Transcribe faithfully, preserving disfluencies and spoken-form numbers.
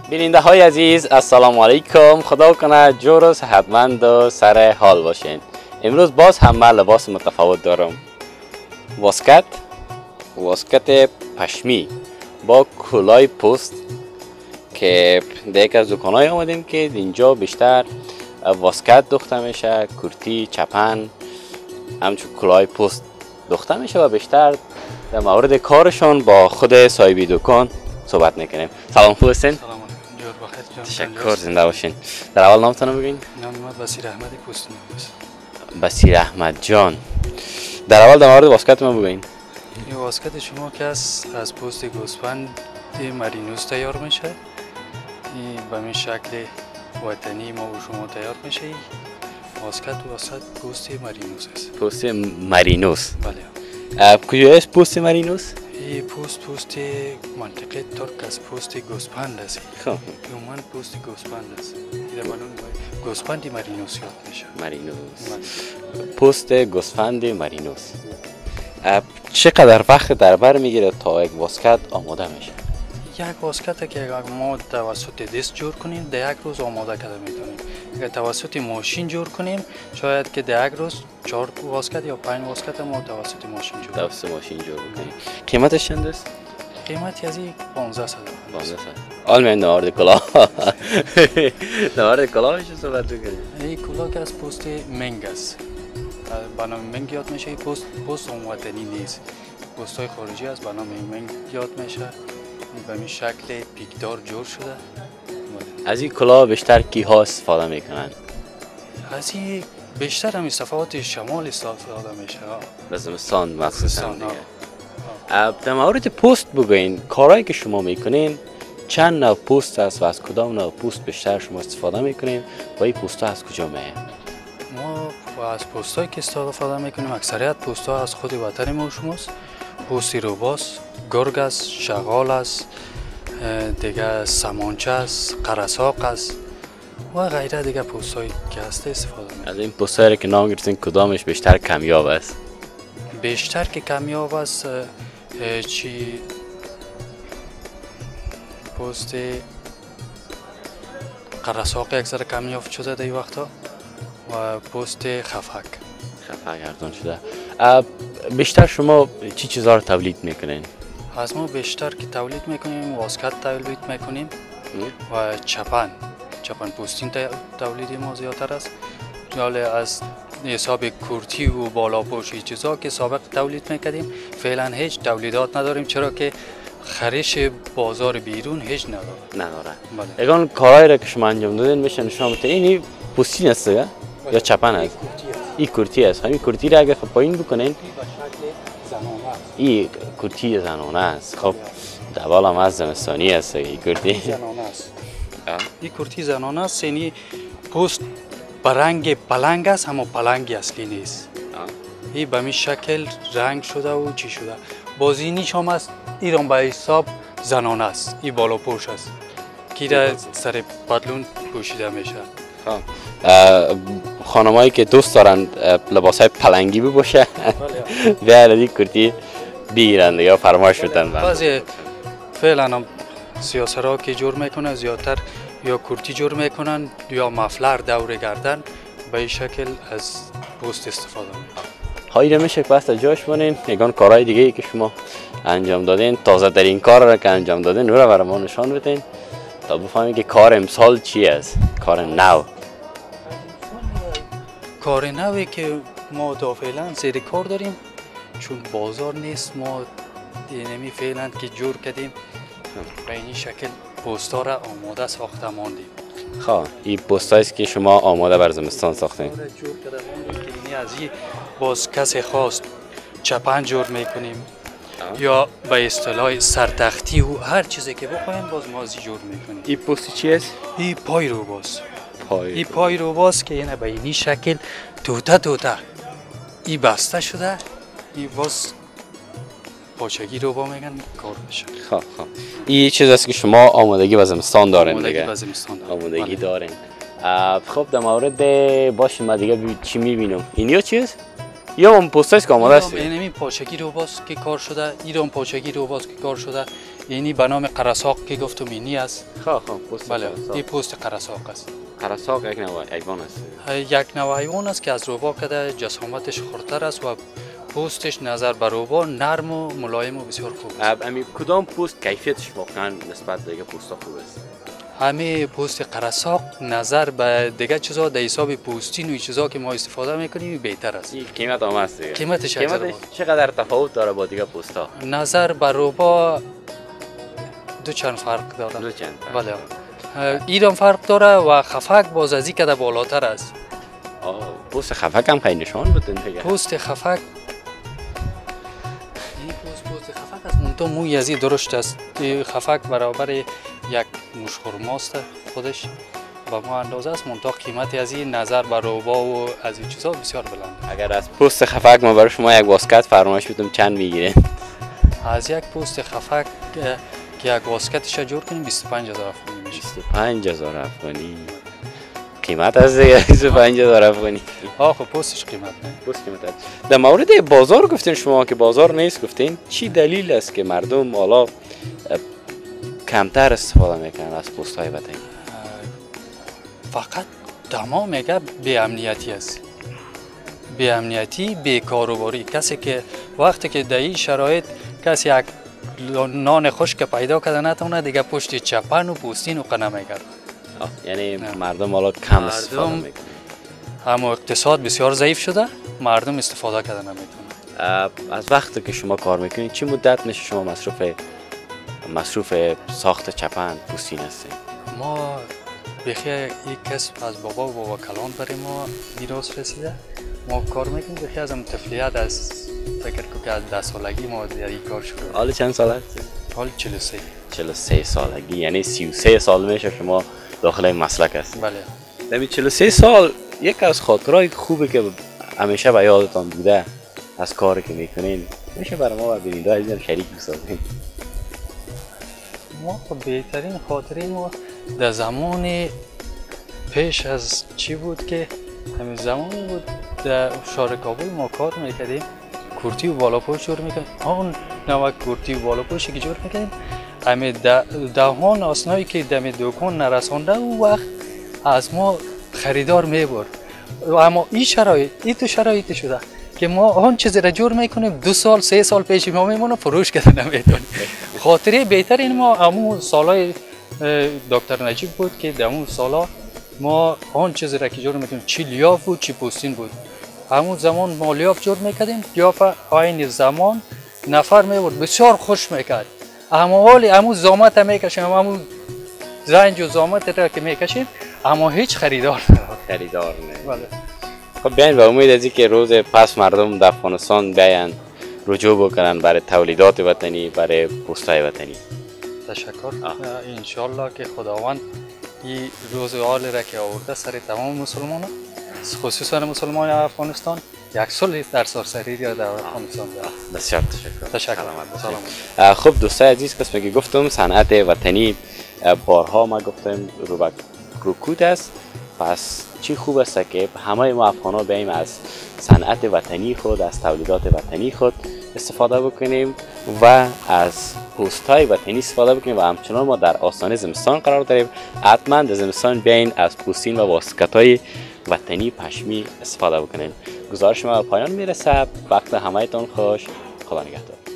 بیننده های عزیز السلام علیکم. خدا کنه جور و صحتمند و سر حال باشین. امروز باز هم من لباس متفاوت دارم. واسکت واسکت پشمی با کلاه پوست که دیگه از دکانای آمدیم که اینجا بیشتر واسکت دوخته میشه، کرتی، چپن، همچون کلاه پوست دوخته میشه و بیشتر در مورد کارشون با خود صاحبی دکان صحبت میکنیم. سلام، خوب هستین؟ سلام علیکم. جور بخیر جان. تشکر، زنده باشین. در اول نامتون رو بگین. نام من بصیر احمدی پوستین است. بصیر احمد جان. در اول در مورد واسکت ما بگین. این واسکت شما که از از پوست گوسفند مرینوس تیار میشه. این به این شکل وطنی ما و شما تیار میشه. واسکت واسط پوست مرینوس است. پوست مرینوس. بله. کجا است پوست مرینوس؟ این پوست پوست منطقه ترک از پوست گوسفند است. خب. عموما پوست گوسفند است. این بالون گوسفند مرینوس یاد میشه. مرینوس. پوست گوسفند مرینوس. چقدر وقت در بر میگیره تا یک واسکت آماده میشه؟ یک واسکت که ما توسط دست جور کنیم در یک روز آماده کرده میتونیم. اگر توسط ماشین جور کنیم شاید که در یک روز چهار واسکت یا پنج واسکت ما توسط ماشین جور کنیم. توسط ماشین جور کنیم. قیمتش چند است؟ قیمتی از این پانزده صد. پانزده صد. حال من نوارد کلاه. نوارد کلاهش صحبت بکنیم. این کلاه که از پوست منگ است. به نام منگ یاد میشه. پوست پوست وطنی نیست. پوست های خارجی است به نام منگ یاد میشه. به این شکل پیکدار جور شده. از این کلاه بیشتر کی ها استفاده میکنن؟ از این بیشتر هم استفاده شمال استفاده میشه. به زمستان مخصوصا دیگه. در مورد پوست بگوین، کارهایی که شما میکنین چند نوع پوست است و از کدام نوع پوست بیشتر شما استفاده میکنین و این پوست ها از کجا میاد؟ ما از پوست هایی که استفاده میکنیم اکثریت پوست ها از خود وطن ما و شماست. پوست روباس، گرگ است، شغال است، دیگه سمانچه است، قرصاق است و غیره دیگه پوست هایی که هست استفاده میکنیم. از این پوست هایی که نام گرفتین کدامش بیشتر کمیاب است؟ بیشتر که کمیاب است چی پوست قرصاق یک ذره کمیاب شده در این وقتا و پوست خفک خفک ارزان شده. بیشتر شما چی چیزها رو تولید میکنین؟ از ما بیشتر که تولید میکنیم واسکت تولید میکنیم و چپن چپن پوستین تولید ما زیادتر است. ولی از حساب کرتی و بالا پوشی چیزا که سابق تولید میکردیم فعلا هیچ تولیدات نداریم، چرا که خریش بازار بیرون هیچ نداره. نداره. بله. اگه کارهایی را که شما انجام دادین میشه نشون بده این پوستین است یا یا چپن است؟ این کرتی است. همین کرتی را اگه پایین بکنین این کرتی زنانه است. خب دوال هم از زمستانی است این کرتی زنانه است. این کرتی زنانه است. یعنی پوست برنگ پلنگ است اما پلنگی اصلی نیست. این به این شکل رنگ شده و چی شده. بازینیش هم است. ایران به حساب زنانه است. این بالا پوش است که در سر پتلون پوشیده میشه. خانمایی که دوست دارن لباس های پلنگی بپوشه بیاید این کرتی بگیرن یا فرمایش بدن. بعضی فعلا هم سیاسرها که جور میکنن زیادتر یا کرتی جور میکنن یا مفلر دور گردن به این شکل از پوست استفاده میکنن. هایی رو میشه پس جاش بانین یگان کارهای دیگه ای که شما انجام دادین، تازه در این کار را که انجام دادین رو برای ما نشان بدین تا بفهمیم که کار امسال چی است، کار نو. کار نوی که ما تا فعلا زیر کار داریم چون بازار نیست. ما اینمی فعلا که جور کردیم به این شکل پوستا را آماده ساخته ماندیم. خب این پوست است که شما آماده بر زمستان ساختین. جور کرده ماندیم که از این باز کسی خواست چپن جور میکنیم یا به اصطلاح سرتختی و هر چیزی که بخوایم باز ما از جور میکنیم. این پوست چی است؟ این پای روباس. پای این پای روباس که اینه به این شکل توته توته این بسته شده. این باز پاچگی روبا میگن کار بشه. خب خب این چیز است که شما آمادگی به زمستان دارین دیگه. آمادگی به زمستان دارین. آمادگی دارین. خب در مورد باشه ما دیگه چی میبینم؟ اینیا چیز؟ یا من پوست است که آماده است؟ اینمی پاچگی روباس که کار شده. ایران پاچگی روباس که کار شده. اینی به نام قرساق که گفتم اینی است. خواه خواه پوست بله قرساق. این پوست قرساق است. قرساق یک نوع حیوان است. یک نوع حیوان است که از روبا کده جسامتش خردتر است و پوستش نظر به روبا نرم و ملایم و بسیار خوب است. امی کدام پوست کیفیتش واقعا نسبت به دیگه پوستا خوب است؟ همه پوست قرساق نظر به دیگه چیزا در حساب پوستین و چیزا که ما استفاده میکنیم بهتر است. قیمت هم است دیگه. قیمتش قیمتش چقدر تفاوت داره با دیگه پوستا؟ نظر به روبا دو چند فرق داره. دو چند فرق. بله. ایران فرق داره و خفک باز از این کده بالاتر است. آه پوست خفک هم خیلی نشان بدن دیگه. پوست خفک این پوست پوست خفک است منتها موی از این درشت است. خفک برابر یک موشخورماست خودش با ما اندازه است منتها قیمت از این نظر بر روبا و از این چیزا بسیار بلند. اگر از پوست خفک ما برای شما یک واسکت فرمایش بدم چند میگیره؟ از یک پوست خفک که یک واسکتش جور کنیم بیست و پنج هزار افغانی میشه. بیست و پنج هزار افغانی قیمت از دیگه. بیست و پنج هزار افغانی. آه خب پوستش قیمت نه. پوست قیمت است. در مورد بازار گفتین شما که بازار نیست گفتین چی دلیل است که مردم حالا کمتر استفاده میکنن از پوست های وطنی؟ فقط تمام میگه بی امنیتی است. بی امنیتی، بی کاروباری. کسی که وقتی که در این شرایط کسی یک نان خشک پیدا کرده نتونه دیگه پشت چپن و پوستین و قنه میگرد. یعنی نه. مردم حالا کم استفاده میکنن. اما اقتصاد بسیار ضعیف شده مردم استفاده کرده نمیتونن. از وقتی که شما کار میکنید چی مدت میشه شما مصروف مصروف ساخت چپن پوستین هستید؟ ما بخی یک کسب از بابا و بابا کلان برای ما میراث رسیده. ما کار میکنیم بخی از هم طفلیت از فکر کنم که از ده سالگی ما در این کار شروع. حالا چند سال هست؟ حال چهل و سه. چهل و سه سالگی یعنی سی و سه سال میشه شما داخل این مسلک هستید. بله. در چهل و سه سال یک از خاطرهای خوبه که همیشه به یادتان بوده از کاری که میکنین میشه برای ما و بیننده عزیزم شریک بسازید؟ ما خب بهترین خاطره ما در زمان پیش از چی بود که همین زمانی بود در شهر کابل ما کار میکردیم کورتی و بالاپوش جور میکردیم. آن نوع کورتی و بالاپوشی که جور میکردیم همین دهان آسنایی که دم دکان نرسانده او وقت از ما خریدار میبرد. اما این شرایط این تو شرایط شده که ما آن چیزی را جور میکنیم دو سال سه سال پیش ما میمونه فروش کرده نمیتونیم. خاطره بهتر این ما همون سالای دکتر نجیب بود که در اون سالا ما آن چیزی را که جور میکنیم چی لیاف بود چی پوستین بود. همون زمان ما لیاف جور میکردیم لیاف عین زمان نفر میبرد بسیار خوش میکرد. اما حالی همون زامت میکشیم همون زنج و زامت را که میکشیم اما هیچ خریدار نداره. خریدار نه. بله. خب بیاین و امید از که روز پس مردم در افغانستان بیاین رجوع بکنن برای تولیدات وطنی برای پوستای وطنی. تشکر. انشالله که خداوند این روز عالی را که آورده سر تمام مسلمانان خصوصا مسلمان افغانستان یک صلح در سراسری در افغانستان داره. بسیار تشکر. تشکر. سلام. خب دوستای عزیز قسمی که گفتم صنعت وطنی بارها ما گفتم رو رکود است. پس چی خوب است که همه ما افغان‌ها بیاییم از صنعت وطنی خود از تولیدات وطنی خود استفاده بکنیم و از پوست‌های وطنی استفاده بکنیم و همچنان ما در آستانه زمستان قرار داریم. حتما در زمستان بیاین از پوستین و واسکت‌های وطنی پشمی استفاده بکنین. گزارش ما به پایان میرسه. وقت همه‌تان خوش. خدا نگهدار.